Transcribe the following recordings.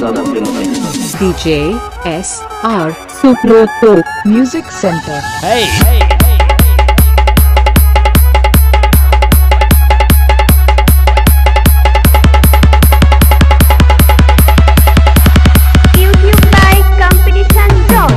ज्यादा फेमस है। DJ SR Suproto Music Center। YouTube by Competition Zone।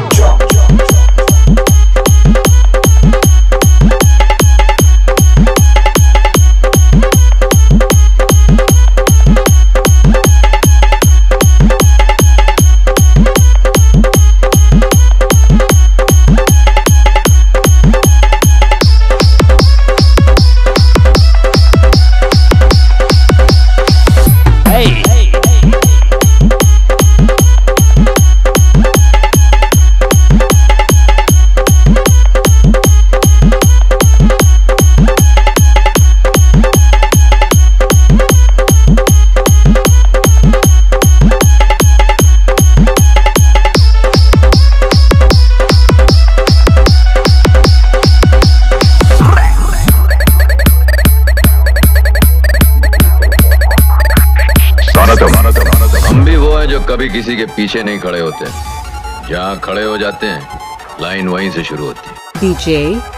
हम भी वो हैं जो कभी किसी के पीछे नहीं खड़े होते, जहाँ खड़े हो जाते हैं लाइन वहीं से शुरू होती है। DJ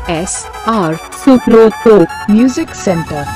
SR Suproto Music Center।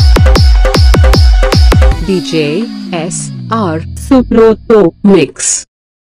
DJ SR Suproto Mix।